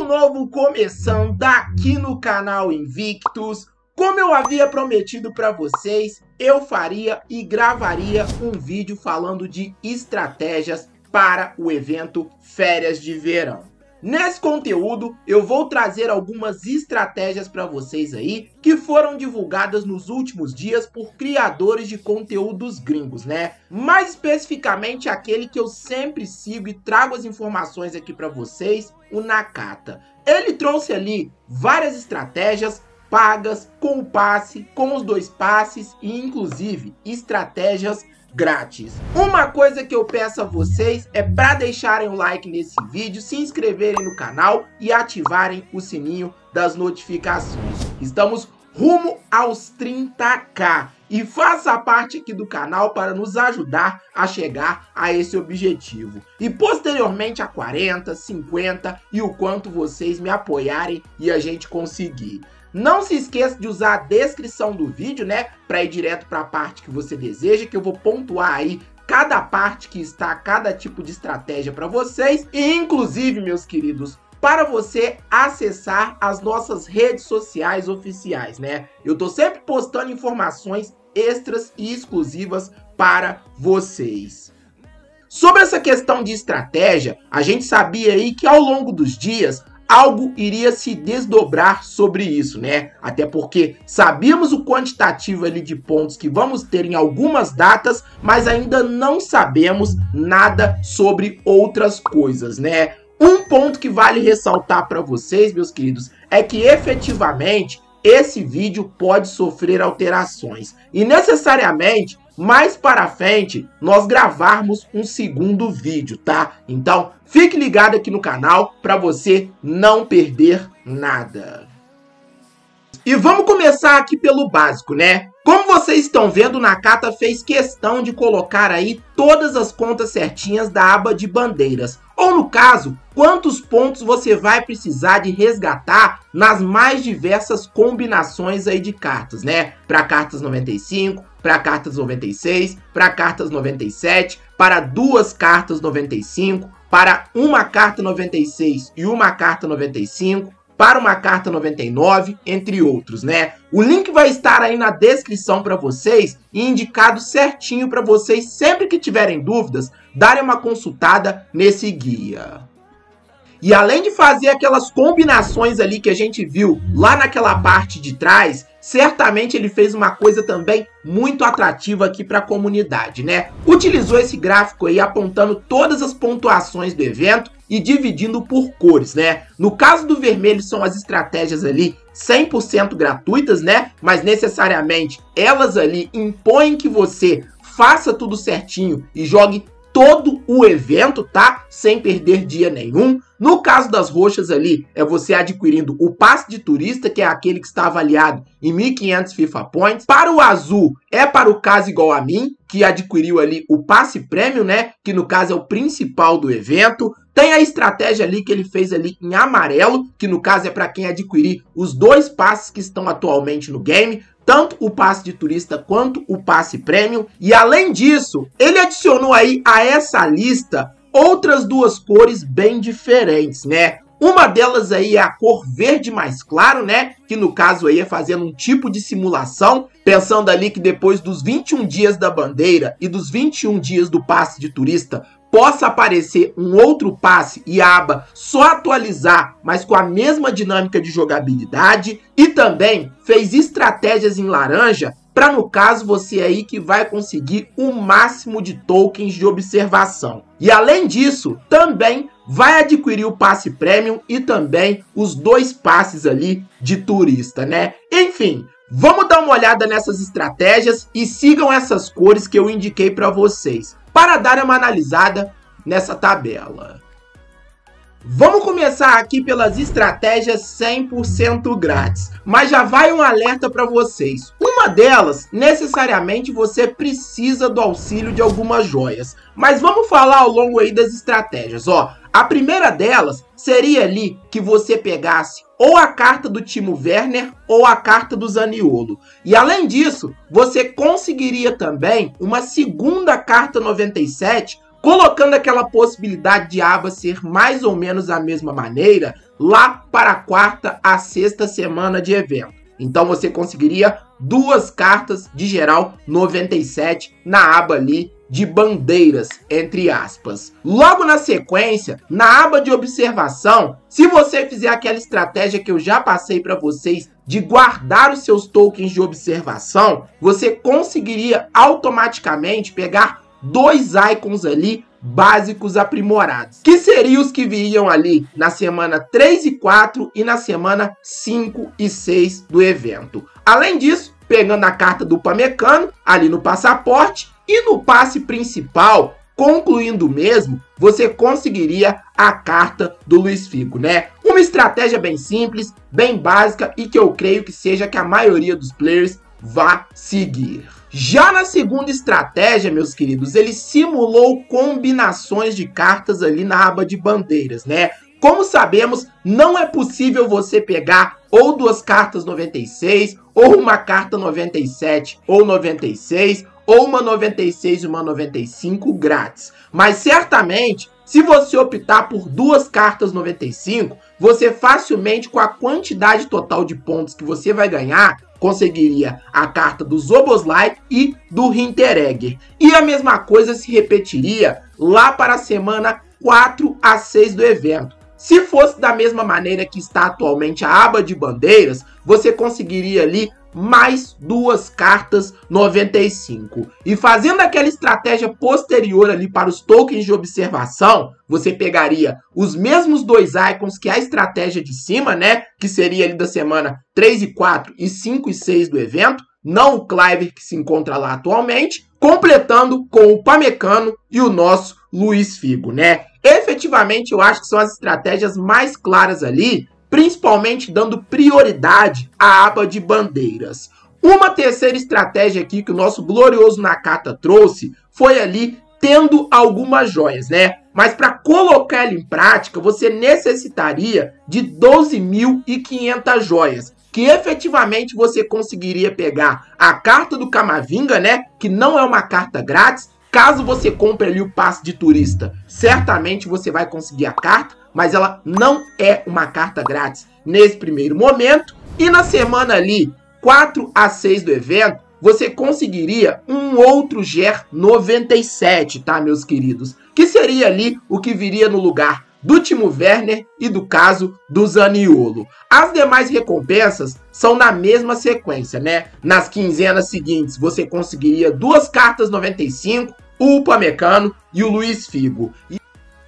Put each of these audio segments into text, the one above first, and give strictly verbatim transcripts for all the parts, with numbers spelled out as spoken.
novo começando aqui no canal Invictus. Como eu havia prometido para vocês, eu faria e gravaria um vídeo falando de estratégias para o evento Férias de Verão. Nesse conteúdo, eu vou trazer algumas estratégias para vocês aí que foram divulgadas nos últimos dias por criadores de conteúdos gringos, né? Mais especificamente aquele que eu sempre sigo e trago as informações aqui para vocês, o Nakata. Ele trouxe ali várias estratégias pagas, com o passe, com os dois passes e inclusive estratégias grátis. Uma coisa que eu peço a vocês é para deixarem o like nesse vídeo, se inscreverem no canal e ativarem o sininho das notificações. Estamos rumo aos trinta K e faça parte aqui do canal para nos ajudar a chegar a esse objetivo. E posteriormente a quarenta, cinquenta e o quanto vocês me apoiarem e a gente conseguir. Não se esqueça de usar a descrição do vídeo, né, para ir direto para a parte que você deseja, que eu vou pontuar aí cada parte que está, cada tipo de estratégia para vocês. E inclusive, meus queridos, para você acessar as nossas redes sociais oficiais, né? Eu tô sempre postando informações extras e exclusivas para vocês. Sobre essa questão de estratégia, a gente sabia aí que ao longo dos dias algo iria se desdobrar sobre isso, né? Até porque sabíamos o quantitativo ali de pontos que vamos ter em algumas datas, mas ainda não sabemos nada sobre outras coisas, né? Um ponto que vale ressaltar para vocês, meus queridos, é que efetivamente esse vídeo pode sofrer alterações e necessariamente mais para frente nós gravarmos um segundo vídeo, tá? Então fique ligado aqui no canal para você não perder nada. E vamos começar aqui pelo básico, né? Como vocês estão vendo, o Nakata fez questão de colocar aí todas as contas certinhas da aba de bandeiras. Ou no caso, quantos pontos você vai precisar de resgatar nas mais diversas combinações aí de cartas, né? Para cartas noventa e cinco, para cartas noventa e seis, para cartas noventa e sete, para duas cartas noventa e cinco, para uma carta noventa e seis e uma carta noventa e cinco, para uma carta noventa e nove, entre outros, né? O link vai estar aí na descrição para vocês e indicado certinho para vocês, sempre que tiverem dúvidas, darem uma consultada nesse guia. E além de fazer aquelas combinações ali que a gente viu lá naquela parte de trás, certamente ele fez uma coisa também muito atrativa aqui para a comunidade, né? Utilizou esse gráfico aí apontando todas as pontuações do evento e dividindo por cores, né? No caso do vermelho são as estratégias ali cem por cento gratuitas, né? Mas necessariamente elas ali impõem que você faça tudo certinho e jogue todo o evento, tá? Sem perder dia nenhum. No caso das roxas ali, é você adquirindo o passe de turista, que é aquele que está avaliado em mil e quinhentos FIFA Points. Para o azul, é para o caso igual a mim, que adquiriu ali o passe prêmio, né? Que no caso é o principal do evento. Tem a estratégia ali que ele fez ali em amarelo, que no caso é para quem adquirir os dois passes que estão atualmente no game, tanto o passe de turista quanto o passe prêmio. E além disso, ele adicionou aí a essa lista outras duas cores bem diferentes, né? Uma delas aí é a cor verde mais claro, né? Que no caso aí é fazendo um tipo de simulação, pensando ali que depois dos vinte e um dias da bandeira e dos vinte e um dias do passe de turista, possa aparecer um outro passe e a aba só atualizar, mas com a mesma dinâmica de jogabilidade. E também fez estratégias em laranja para, no caso, você aí que vai conseguir o máximo de tokens de observação. E além disso, também vai adquirir o passe premium e também os dois passes ali de turista, né? Enfim, vamos dar uma olhada nessas estratégias e sigam essas cores que eu indiquei para vocês, para dar uma analisada nessa tabela. Vamos começar aqui pelas estratégias cem por cento grátis, mas já vai um alerta para vocês. Uma delas, necessariamente você precisa do auxílio de algumas joias, mas vamos falar ao longo aí das estratégias, ó. A primeira delas seria ali que você pegasse ou a carta do Timo Werner ou a carta do Zaniolo. E além disso, você conseguiria também uma segunda carta noventa e sete, colocando aquela possibilidade de aba ser mais ou menos a mesma maneira, lá para a quarta a sexta semana de evento. Então você conseguiria duas cartas de geral noventa e sete na aba ali de bandeiras, entre aspas. Logo na sequência, na aba de observação, se você fizer aquela estratégia que eu já passei para vocês de guardar os seus tokens de observação, você conseguiria automaticamente pegar dois icons ali básicos aprimorados, que seriam os que viriam ali na semana três e quatro e na semana cinco e seis do evento. Além disso, pegando a carta do Upamecano ali no passaporte e no passe principal, concluindo o mesmo, você conseguiria a carta do Luiz Figo, né? Uma estratégia bem simples, bem básica e que eu creio que seja que a maioria dos players vá seguir. Já na segunda estratégia, meus queridos, ele simulou combinações de cartas ali na aba de bandeiras, né? Como sabemos, não é possível você pegar ou duas cartas noventa e seis, ou uma carta noventa e sete ou noventa e seis, ou uma noventa e seis e uma noventa e cinco grátis. Mas certamente, se você optar por duas cartas noventa e cinco, você facilmente, com a quantidade total de pontos que você vai ganhar, conseguiria a carta do Zoboslai e do Hinteregger. E a mesma coisa se repetiria lá para a semana quatro a seis do evento. Se fosse da mesma maneira que está atualmente a aba de bandeiras, você conseguiria ali mais duas cartas noventa e cinco. E fazendo aquela estratégia posterior ali para os tokens de observação, você pegaria os mesmos dois icons que a estratégia de cima, né? Que seria ali da semana três e quatro e cinco e seis do evento, não o Cliver que se encontra lá atualmente, completando com o Upamecano e o nosso Luiz Figo, né? Efetivamente, eu acho que são as estratégias mais claras ali, principalmente dando prioridade à aba de bandeiras. Uma terceira estratégia aqui que o nosso glorioso Nakata trouxe foi ali tendo algumas joias, né? Mas para colocar ela em prática, você necessitaria de doze mil e quinhentas joias, que efetivamente você conseguiria pegar a carta do Camavinga, né? Que não é uma carta grátis. Caso você compre ali o passe de turista, certamente você vai conseguir a carta, mas ela não é uma carta grátis nesse primeiro momento. E na semana ali, quatro a seis do evento, você conseguiria um outro Ger noventa e sete, tá, meus queridos? Que seria ali o que viria no lugar do Timo Werner e do caso do Zaniolo. As demais recompensas são na mesma sequência, né? Nas quinzenas seguintes, você conseguiria duas cartas noventa e cinco, o Upamecano e o Luiz Figo. E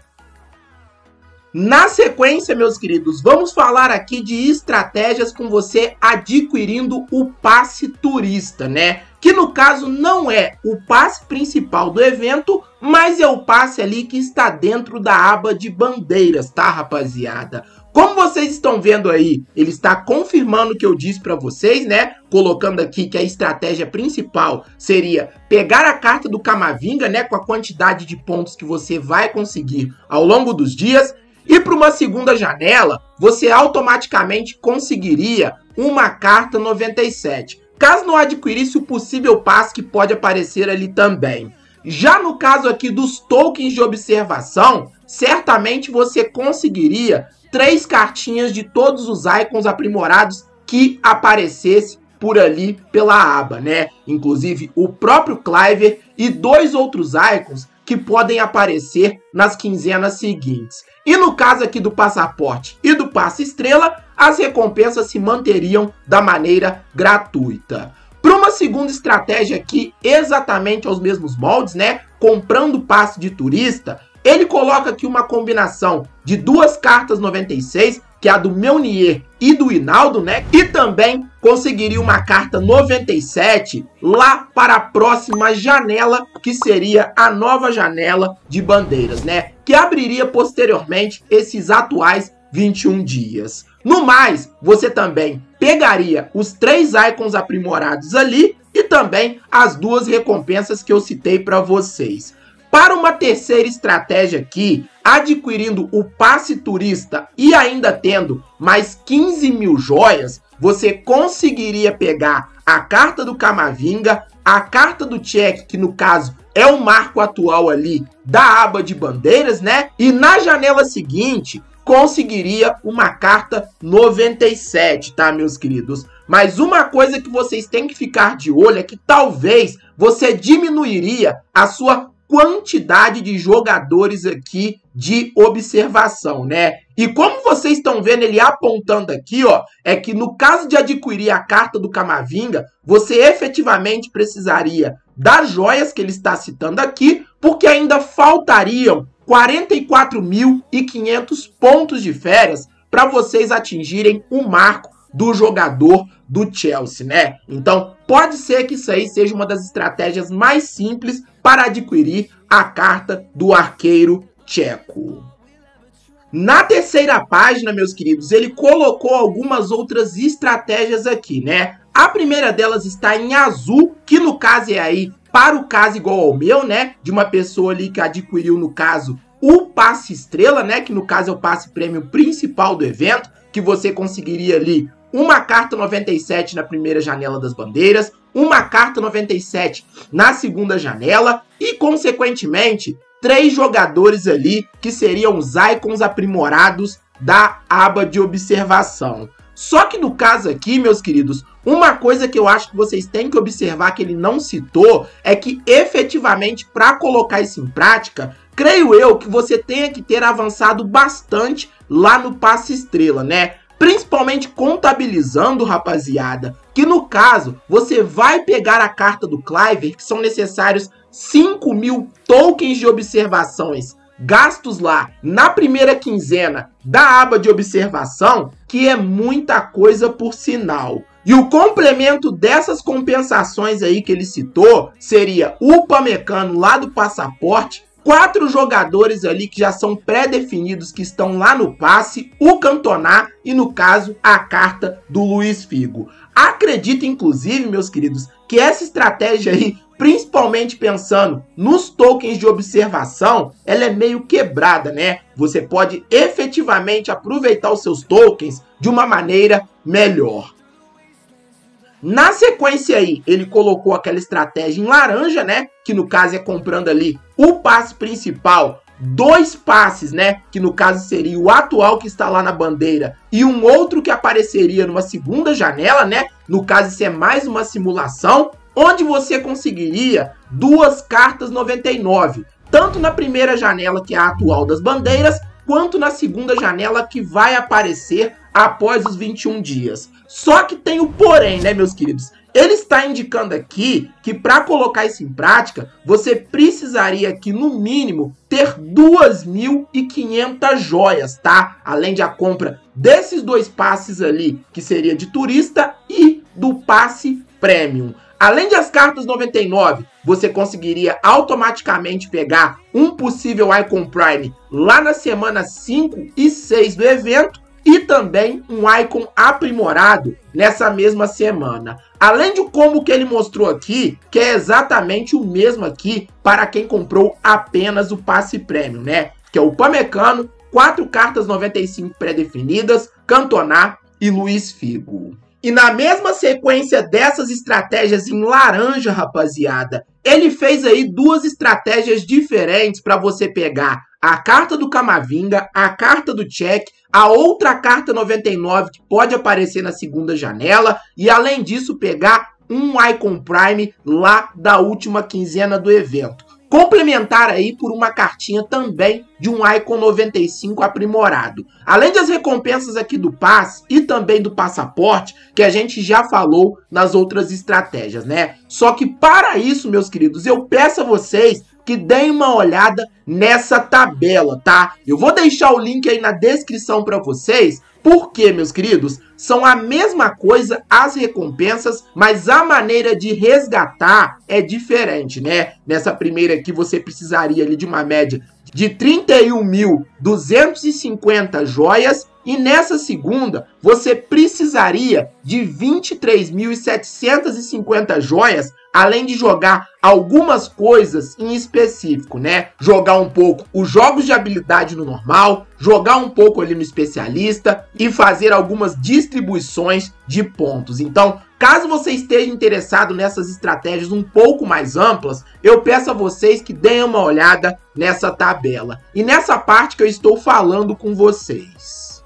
na sequência, meus queridos, vamos falar aqui de estratégias com você adquirindo o passe turista, né? Que no caso não é o passe principal do evento, mas é o passe ali que está dentro da aba de bandeiras, tá, rapaziada? Como vocês estão vendo aí, ele está confirmando o que eu disse para vocês, né? Colocando aqui que a estratégia principal seria pegar a carta do Camavinga, né? Com a quantidade de pontos que você vai conseguir ao longo dos dias. E para uma segunda janela, você automaticamente conseguiria uma carta noventa e sete. Caso não adquirisse o possível passe que pode aparecer ali também. Já no caso aqui dos tokens de observação, certamente você conseguiria três cartinhas de todos os icons aprimorados que aparecesse por ali pela aba, né? Inclusive o próprio Cliver e dois outros icons que podem aparecer nas quinzenas seguintes. E no caso aqui do passaporte e do passe estrela, as recompensas se manteriam da maneira gratuita. Para uma segunda estratégia aqui, exatamente aos mesmos moldes, né? Comprando o passe de turista, ele coloca aqui uma combinação de duas cartas noventa e seis, que é a do Meunier e do Hinaldo, né? E também conseguiria uma carta noventa e sete lá para a próxima janela, que seria a nova janela de bandeiras, né? Que abriria posteriormente esses atuais vinte e um dias. No mais, você também pegaria os três icons aprimorados ali e também as duas recompensas que eu citei para vocês. Para uma terceira estratégia aqui, adquirindo o passe turista e ainda tendo mais quinze mil joias, você conseguiria pegar a carta do Camavinga, a carta do Check, que no caso é o marco atual ali da aba de bandeiras, né? E na janela seguinte, conseguiria uma carta noventa e sete, tá, meus queridos? Mas uma coisa que vocês têm que ficar de olho é que talvez você diminuiria a sua quantidade de jogadores aqui de observação, né? E como vocês estão vendo ele apontando aqui, ó, é que no caso de adquirir a carta do Camavinga, você efetivamente precisaria das joias que ele está citando aqui, porque ainda faltariam quarenta e quatro mil e quinhentos pontos de férias para vocês atingirem o marco do jogador do Chelsea, né? Então, pode ser que isso aí seja uma das estratégias mais simples para adquirir a carta do arqueiro tcheco. Na terceira página, meus queridos, ele colocou algumas outras estratégias aqui, né? A primeira delas está em azul, que no caso é aí para o caso igual ao meu, né? De uma pessoa ali que adquiriu, no caso, o passe estrela, né? Que no caso é o passe prêmio principal do evento, que você conseguiria ali uma carta noventa e sete na primeira janela das bandeiras, uma carta noventa e sete na segunda janela e, consequentemente, três jogadores ali que seriam os icons aprimorados da aba de observação. Só que no caso aqui, meus queridos, uma coisa que eu acho que vocês têm que observar que ele não citou é que, efetivamente, para colocar isso em prática, creio eu que você tenha que ter avançado bastante lá no passe estrela, né? Principalmente contabilizando, rapaziada, que no caso, você vai pegar a carta do Kluivert, que são necessários cinco mil tokens de observações gastos lá na primeira quinzena da aba de observação, que é muita coisa por sinal. E o complemento dessas compensações aí que ele citou seria o Upamecano lá do passaporte, quatro jogadores ali que já são pré-definidos, que estão lá no passe, o Cantona e, no caso, a carta do Luiz Figo. Acredito, inclusive, meus queridos, que essa estratégia aí, principalmente pensando nos tokens de observação, ela é meio quebrada, né? Você pode efetivamente aproveitar os seus tokens de uma maneira melhor. Na sequência aí, ele colocou aquela estratégia em laranja, né? Que no caso é comprando ali o passe principal, dois passes, né? Que no caso seria o atual que está lá na bandeira e um outro que apareceria numa segunda janela, né? No caso isso é mais uma simulação, onde você conseguiria duas cartas noventa e nove, tanto na primeira janela, que é a atual das bandeiras, quanto na segunda janela, que vai aparecer após os vinte e um dias. Só que tem o porém, né, meus queridos? Ele está indicando aqui que para colocar isso em prática, você precisaria aqui, no mínimo, ter duas mil e quinhentas joias, tá? Além de a compra desses dois passes ali, que seria de turista, e do passe premium. Além de as cartas noventa e nove, você conseguiria automaticamente pegar um possível Icon Prime lá na semana cinco e seis do evento, e também um Icon aprimorado nessa mesma semana. Além de como que ele mostrou aqui, que é exatamente o mesmo aqui para quem comprou apenas o passe premium, né? Que é o Upamecano, quatro cartas noventa e cinco pré-definidas, Cantona e Luiz Figo. E na mesma sequência dessas estratégias em laranja, rapaziada, ele fez aí duas estratégias diferentes para você pegar a carta do Camavinga, a carta do Cech, a outra carta noventa e nove que pode aparecer na segunda janela e, além disso, pegar um Icon Prime lá da última quinzena do evento. Complementar aí por uma cartinha também de um Icon noventa e cinco aprimorado. Além das recompensas aqui do passe e também do passaporte, que a gente já falou nas outras estratégias, né? Só que para isso, meus queridos, eu peço a vocês que deem uma olhada nessa tabela, tá? Eu vou deixar o link aí na descrição para vocês, porque, meus queridos, são a mesma coisa as recompensas, mas a maneira de resgatar é diferente, né? Nessa primeira aqui você precisaria ali de uma média de trinta e um mil duzentos e cinquenta joias, e nessa segunda você precisaria de vinte e três mil setecentas e cinquenta joias, além de jogar algumas coisas em específico, né? Jogar um pouco os jogos de habilidade no normal, jogar um pouco ali no especialista e fazer algumas distribuições de pontos. Então, caso você esteja interessado nessas estratégias um pouco mais amplas, eu peço a vocês que deem uma olhada nessa tabela. E nessa parte que eu estou falando com vocês.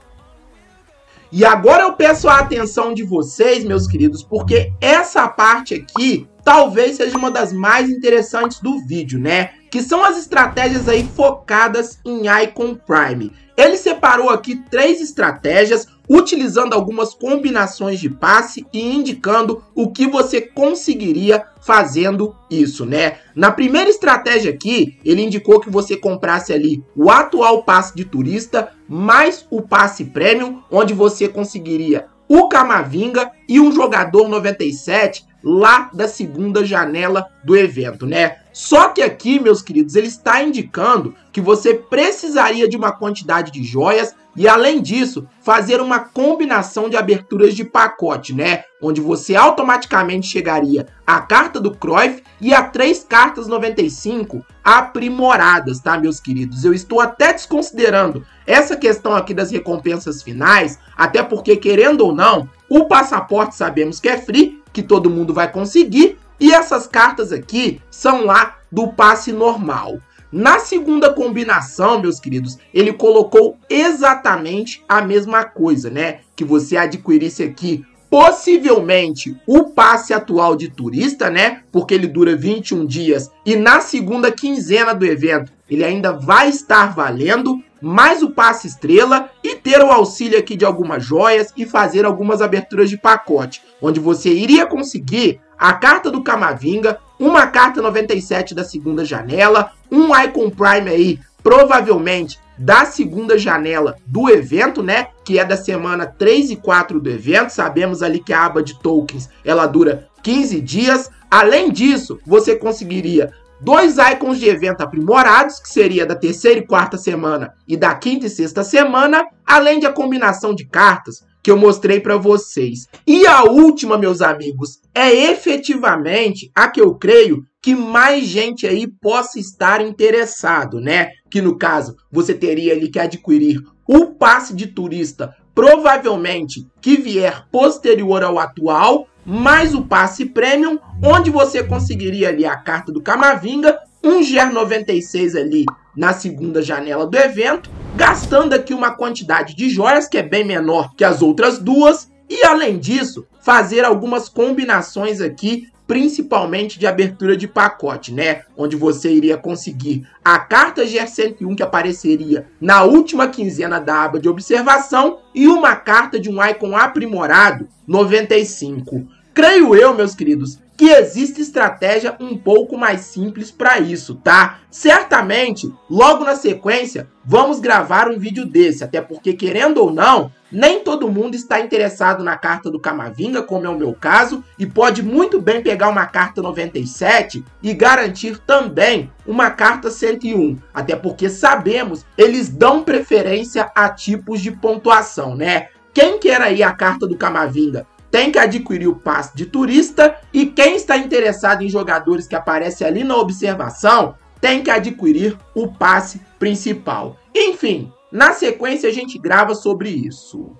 E agora eu peço a atenção de vocês, meus queridos, porque essa parte aqui talvez seja uma das mais interessantes do vídeo, né? Que são as estratégias aí focadas em Icon Prime. Ele separou aqui três estratégias, utilizando algumas combinações de passe e indicando o que você conseguiria fazendo isso, né? Na primeira estratégia aqui, ele indicou que você comprasse ali o atual passe de turista, mais o passe premium, onde você conseguiria o Camavinga e um jogador noventa e sete lá da segunda janela do evento, né? Só que aqui, meus queridos, ele está indicando que você precisaria de uma quantidade de joias e, além disso, fazer uma combinação de aberturas de pacote, né? Onde você automaticamente chegaria à carta do Cruyff e a três cartas noventa e cinco aprimoradas, tá, meus queridos? Eu estou até desconsiderando essa questão aqui das recompensas finais, até porque, querendo ou não, o passaporte sabemos que é free, que todo mundo vai conseguir, e essas cartas aqui são lá do passe normal. Na segunda combinação, meus queridos, ele colocou exatamente a mesma coisa, né? Que você adquirisse aqui, possivelmente, o passe atual de turista, né? Porque ele dura vinte e um dias. E na segunda quinzena do evento, ele ainda vai estar valendo, mais o passe estrela e ter o auxílio aqui de algumas joias e fazer algumas aberturas de pacote, onde você iria conseguir a carta do Camavinga, uma carta noventa e sete da segunda janela, um Icon Prime aí, provavelmente da segunda janela do evento, né? Que é da semana três e quatro do evento. Sabemos ali que a aba de tokens, ela dura quinze dias. Além disso, você conseguiria dois icons de evento aprimorados, que seria da terceira e quarta semana e da quinta e sexta semana, além de a combinação de cartas que eu mostrei para vocês. E a última, meus amigos, é efetivamente a que eu creio que mais gente aí possa estar interessado, né? Que no caso, você teria ali que adquirir o passe de turista, provavelmente que vier posterior ao atual, mais o passe premium, onde você conseguiria ali a carta do Camavinga, um G E R noventa e seis ali na segunda janela do evento, gastando aqui uma quantidade de joias que é bem menor que as outras duas, e além disso, fazer algumas combinações aqui, principalmente de abertura de pacote, né? Onde você iria conseguir a carta G E R cento e um que apareceria na última quinzena da aba de observação e uma carta de um Icon aprimorado noventa e cinco. Creio eu, meus queridos, que existe estratégia um pouco mais simples para isso, tá? Certamente, logo na sequência, vamos gravar um vídeo desse, até porque, querendo ou não, nem todo mundo está interessado na carta do Camavinga, como é o meu caso, e pode muito bem pegar uma carta noventa e sete e garantir também uma carta cento e um, até porque sabemos, eles dão preferência a tipos de pontuação, né? Quem quer aí a carta do Camavinga tem que adquirir o passe de turista, e quem está interessado em jogadores que aparecem ali na observação tem que adquirir o passe principal. Enfim, na sequência a gente grava sobre isso.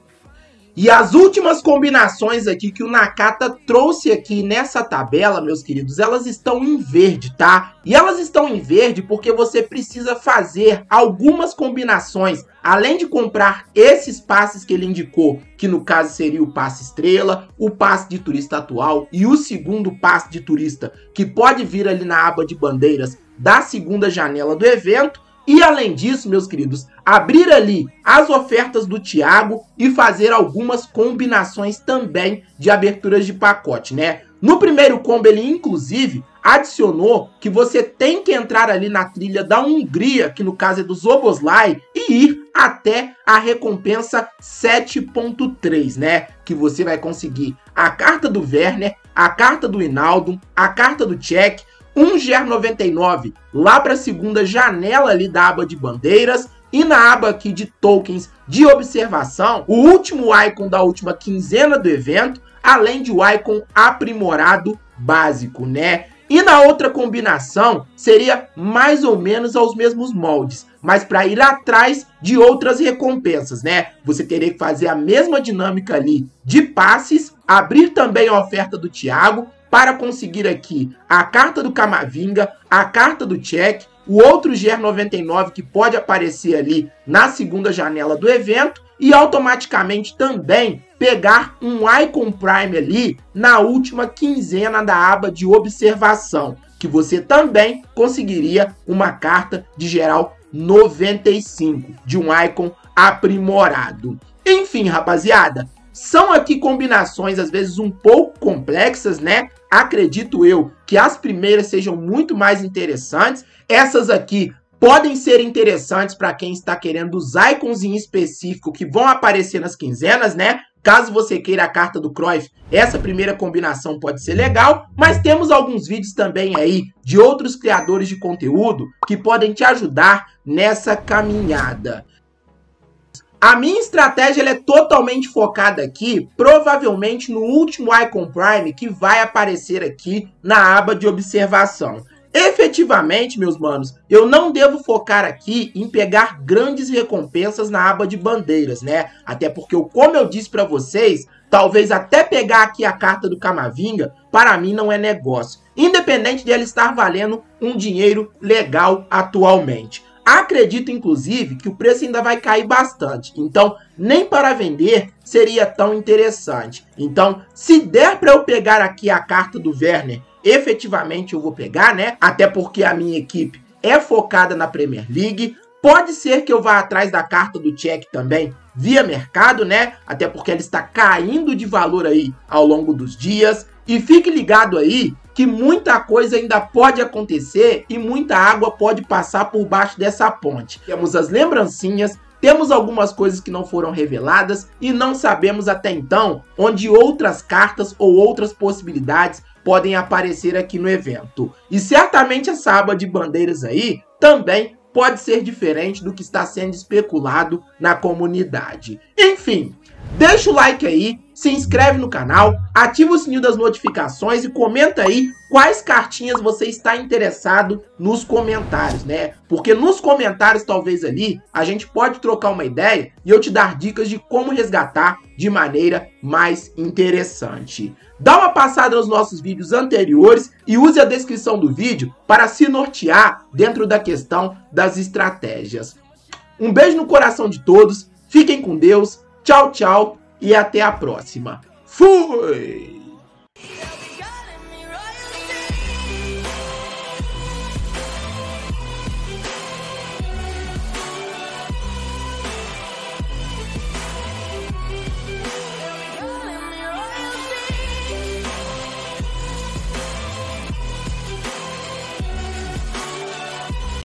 E as últimas combinações aqui que o Nakata trouxe aqui nessa tabela, meus queridos, elas estão em verde, tá? E elas estão em verde porque você precisa fazer algumas combinações, além de comprar esses passes que ele indicou, que no caso seria o passe estrela, o passe de turista atual e o segundo passe de turista, que pode vir ali na aba de bandeiras da segunda janela do evento. E além disso, meus queridos, abrir ali as ofertas do Thiago e fazer algumas combinações também de aberturas de pacote, né? No primeiro combo ele, inclusive, adicionou que você tem que entrar ali na trilha da Hungria, que no caso é do Szoboszlai, e ir até a recompensa sete ponto três, né? Que você vai conseguir a carta do Werner, a carta do Hinaldo, a carta do Cech, um G E R noventa e nove lá para a segunda janela ali da aba de bandeiras, e na aba aqui de tokens de observação, o último icon da última quinzena do evento, além de o icon aprimorado básico, né? E na outra combinação seria mais ou menos aos mesmos moldes. mas para ir atrás de outras recompensas, né? Você teria que fazer a mesma dinâmica ali de passes, abrir também a oferta do Thiago para conseguir aqui a carta do Camavinga, a carta do Check, o outro G E R noventa e nove que pode aparecer ali na segunda janela do evento e automaticamente também pegar um Icon Prime ali na última quinzena da aba de observação, que você também conseguiria uma carta de geral noventa e cinco, de um Icon aprimorado. Enfim, rapaziada, são aqui combinações às vezes um pouco complexas, né? Acredito eu que as primeiras sejam muito mais interessantes. Essas aqui podem ser interessantes para quem está querendo os icons em específico que vão aparecer nas quinzenas, né? Caso você queira a carta do Cruyff, essa primeira combinação pode ser legal, mas temos alguns vídeos também aí de outros criadores de conteúdo que podem te ajudar nessa caminhada. A minha estratégia ela é totalmente focada aqui, provavelmente no último Icon Prime que vai aparecer aqui na aba de observação. Efetivamente, meus manos, eu não devo focar aqui em pegar grandes recompensas na aba de bandeiras, né? Até porque, como eu disse para vocês, talvez até pegar aqui a carta do Camavinga, para mim não é negócio. Independente de ela estar valendo um dinheiro legal atualmente. Acredito, inclusive, que o preço ainda vai cair bastante. Então, nem para vender seria tão interessante. Então, se der para eu pegar aqui a carta do Werner, efetivamente eu vou pegar, né? Até porque a minha equipe é focada na Premier League. Pode ser que eu vá atrás da carta do Check também via mercado, né? Até porque ela está caindo de valor aí ao longo dos dias. E fique ligado aí que muita coisa ainda pode acontecer e muita água pode passar por baixo dessa ponte. Temos as lembrancinhas, temos algumas coisas que não foram reveladas e não sabemos até então onde outras cartas ou outras possibilidades podem aparecer aqui no evento. E certamente essa aba de bandeiras aí também pode ser diferente do que está sendo especulado na comunidade. Enfim, deixa o like aí, se inscreve no canal, ativa o sininho das notificações e comenta aí quais cartinhas você está interessado nos comentários, né? Porque nos comentários, talvez ali, a gente pode trocar uma ideia e eu te dar dicas de como resgatar de maneira mais interessante. Dá uma passada nos nossos vídeos anteriores e use a descrição do vídeo para se nortear dentro da questão das estratégias. Um beijo no coração de todos, fiquem com Deus, tchau, tchau e até a próxima. Fui!